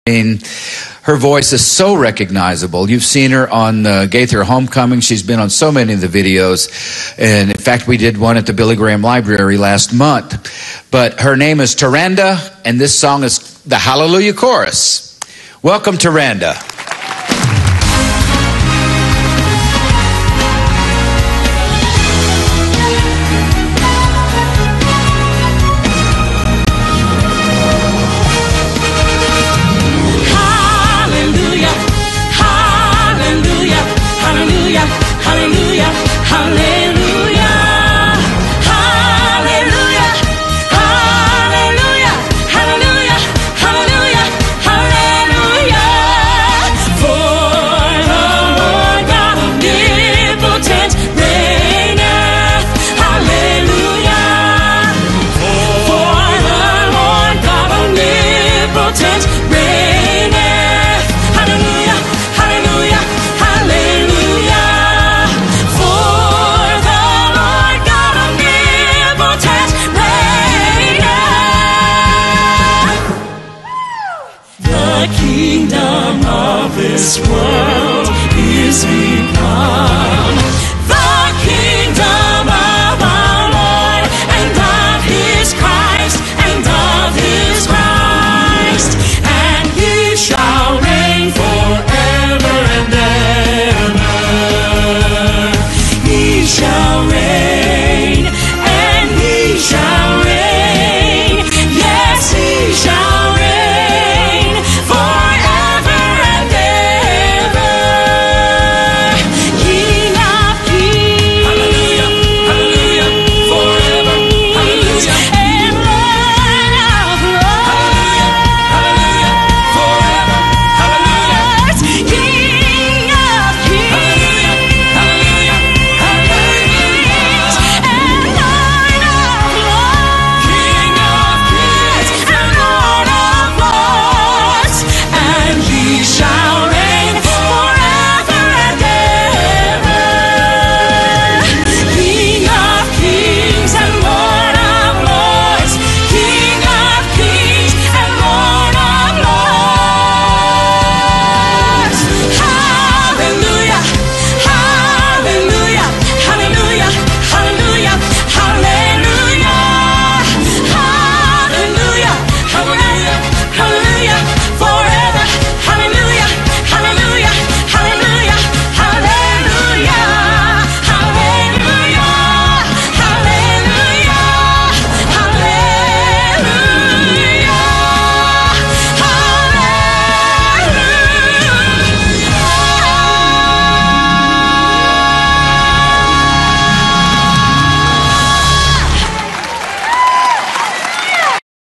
mean, her voice is so recognizable. You've seen her on Gaither Homecoming. She's been on so many of the videos. And in fact, we did one at the Billy Graham Library last month. But her name is Taranda, and this song is the Hallelujah Chorus. Welcome, Taranda. The kingdom of this world is become